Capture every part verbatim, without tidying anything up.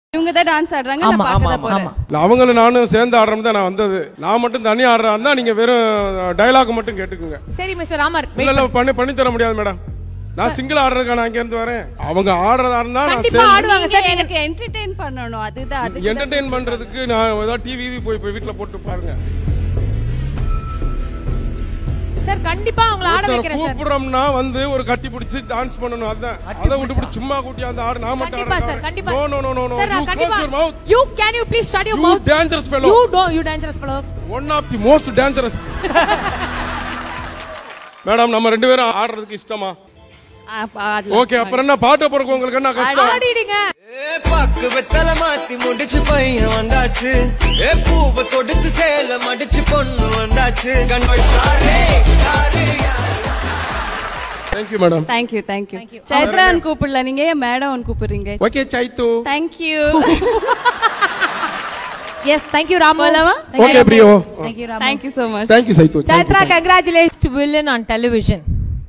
இவங்க தான் டான்ஸ் ஆடுறாங்க, நான் பார்க்க தான் போறேன். அவங்கள நானும் சேர்ந்து ஆடுறோம் தான் நான் வந்தது. நான் மட்டும் தனி ஆடுறா நீங்க வெறும் டயலாக் மட்டும் கேட்டுக்குங்க. சரி மிஸ்டர் ராமர். இல்ல இல்ல பண்ணி பண்ணி தர முடியாது மேடம். நான் சிங்கிள் ஆடுறதுக்கு நான் இங்க இருந்து வரேன். அவங்க ஆடுறதா இருந்தா நான் கண்டிப்பா ஆடுவாங்க சார். எனக்கு என்டர்டெயின் பண்ணனும். அதுதான் அது. என்டர்டெயின் பண்றதுக்கு நான் ஏதாவது டிவி போய் போய் வீட்ல போட்டு பாருங்க. சார் கண்டிப்பா அவங்கள ஆட வைக்கிறேன் சார். கூப்பிடுறோம்னா வந்து ஒரு கட்டி பிடிச்சு டான்ஸ் பண்ணனும். அதான் அத விட்டு பிடி சும்மா கூட்டி அந்த ஆடு நான் மட்டும் கண்டிப்பா சார் கண்டிப்பா. No no no no sir கண்டிப்பா. your mouth. You can you please shut your mouth. You dangerous fellow. You don't you dangerous fellow. One of the most dangerous. Madam நம்ம ரெண்டு பேரும் ஆடுறதுக்கு இஷ்டமா? ஓகே அப்புறம் என்ன பாட்டு போறக்கு உங்களுக்கு என்ன கஷ்டம்? ஆடிடுங்க. ஏ பக்கு வெத்தல மாத்தி முடிச்சு பையன் வந்தாச்சு. ஏ பூவ தொடுத்து சேல மடிச்சு பொண்ணு வந்தாச்சு. கண்கள் சாரே சாரே. Thank you madam. Thank you thank you. சைத்ரான் கூப்பிடல, நீங்க ஏன் மேடம் கூப்பிடுறீங்க? ஓகே சைத்து. Thank you. Yes, thank you Ramu. Okay Priyo. Thank you Ramu. Thank you so much. Thank you Saitu. Chaitra, congratulations to villain on television.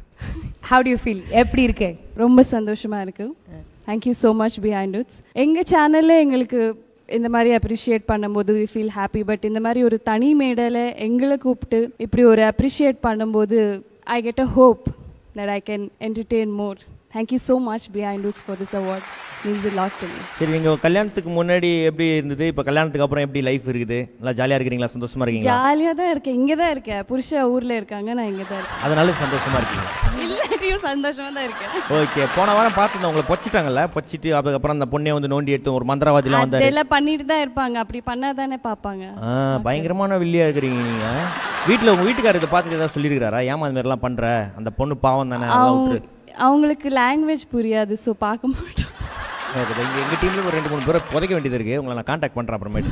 How do you feel? எப்படி இருக்கு? ரொம்ப சந்தோஷமா இருக்கு. Thank you so much behind it. எங்க சேனல்ல எங்களுக்கு இந்த மாதிரி அப்ரிஷியேட் பண்ணும்போது we feel happy, but இந்த மாதிரி ஒரு தனி மேடையில எங்களை கூப்பிட்டு இப்படி ஒரு அப்ரிஷியேட் பண்ணும்போது I get a hope that I can entertain more. Thank you so much behind it for this award. Means a lot to me. சரி, நீங்க கல்யாணத்துக்கு முன்னாடி எப்படி இருந்தது, இப்ப கல்யாணத்துக்கு அப்புறம் எப்படி லைஃப் இருக்குது? நல்லா ஜாலியா இருக்கீங்களா, சந்தோஷமா இருக்கீங்களா? ஜாலியா தான் இருக்கேன். இங்க தான் இருக்கேன். புருஷ ஊர்ல இருக்காங்க, நான் இங்க தான் இருக்கேன். அதனால சந்தோஷமா இருக்கீங்க? இல்லையும் சந்தோஷமா தான் இருக்கேன். ஓகே, போன வாரம் பார்த்துருந்தேன் உங்களை பொச்சிட்டாங்கல்ல, பொச்சிட்டு அதுக்கப்புறம் அந்த பொண்ணை வந்து நோண்டி எடுத்து ஒரு மந்திரவாதிலாம் வந்தாரு. அதெல்லாம் பண்ணிட்டு தான் இருப்பாங்க, அப்படி பண்ணாதானே பாப்பாங்க. பயங்கரமான வில்லியா இருக்கிறீங்க நீங்க. வீட்டுல உங்க வீட்டுக்காரர் இதை பார்த்துட்டு ஏதாவது சொல்லியிருக்காரா, ஏமா அந்த மாதிரி எல்லாம் பண்ற, அந்த பொண்ணு பாவம் தானே? அவங்களுக்கு லாங்குவேஜ் புரியாது, ஸோ பார்க்க மாட்டோம். இங்கே எங்கள் டீம்ல ஒரு ரெண்டு மூணு பேரை புதைக்க வேண்டியது இருக்கு, உங்களை நான் கான்டாக்ட் பண்ணுறேன் அப்புறமேட்டு.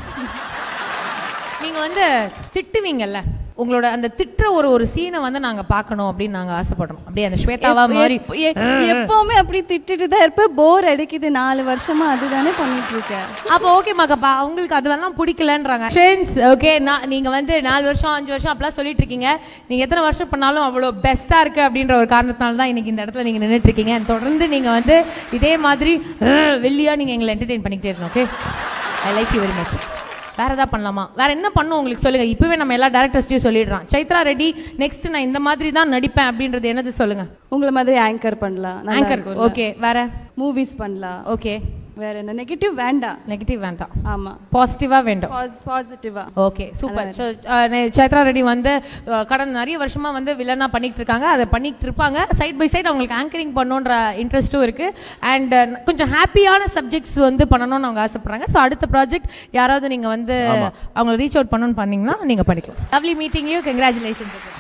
நீங்கள் வந்து திட்டுவீங்கல்ல, உங்களோட அந்த திட்டுற ஒரு ஒரு சீனை வந்து நாங்க பார்க்கணும் அப்படின்னு நாங்க ஆசைப்படுறோம். அப்படியே அந்த ஸ்வேதாவா மாதிரி எப்பவுமே அப்படி திட்டுட்டு தான் இருப்பேன். போர் அடிக்குது, நாலு வருஷமா அதுதானே பண்ணிட்டு இருக்கேன். அப்போ ஓகே மகப்பா, உங்களுக்கு அதெல்லாம் பிடிக்கலன்றாங்க. ஓகே, நீங்க வந்து நாலு வருஷம் அஞ்சு வருஷம் அப்படிலாம் சொல்லிட்டு இருக்கீங்க. நீங்க எத்தனை வருஷம் பண்ணாலும் அவ்வளோ பெஸ்டா இருக்கு அப்படின்ற ஒரு காரணத்தினால தான் இன்னைக்கு இந்த இடத்துல நீங்க நின்றுட்டு இருக்கீங்க. தொடர்ந்து நீங்க வந்து இதே மாதிரி வெளியா நீங்க எங்களை என்டர்டெயின் பண்ணிக்கிட்டே இருக்கணும். Okay, I like you very much. வேற ஏதாவது பண்ணலாமா? வேற என்ன பண்ணும் உங்களுக்கு சொல்லுங்க. இப்பவே நம்ம எல்லா டேரக்டர்ஸ்டையும் சொல்லிடுறோம். சைத்ரா ரெடி, நெக்ஸ்ட் நான் இந்த மாதிரி தான் நடிப்பேன் அப்படின்றது என்னது சொல்லுங்க. உங்களை மாதிரி ஆங்கர் பண்ணலாம். Anchor okay. வேற மூவிஸ் பண்ணலாம். ஓகே. வேற என்ன? நெகட்டிவ் வேண்டாம். நெகட்டிவ் வேண்டாம். ஆமா, பாசிட்டிவா வேண்டும். பாசிட்டிவா. Okay, super. சைத்ரா ரெடி வந்து கடந்த நிறைய வருஷமா வந்து வில்லனா பண்ணிட்டு இருக்காங்க, அதை பண்ணிட்டு இருப்பாங்க. சைட் பை சைட் அவங்களுக்கு ஆங்கரிங் பண்ணணுன்ற இன்ட்ரெஸ்ட்டும் இருக்கு. அண்ட் கொஞ்சம் ஹாப்பியான சப்ஜெக்ட்ஸ் வந்து பண்ணணும்னு அவங்க ஆசைப்படுறாங்க. ஸோ அடுத்த ப்ராஜெக்ட் யாராவது நீங்க வந்து அவங்களை ரீச் அவுட் பண்ணணும்னு பண்ணீங்கன்னா நீங்க பண்ணிக்கலாம். Lovely meeting you. கங்க்ராச்சுலேஷன்ஸ்.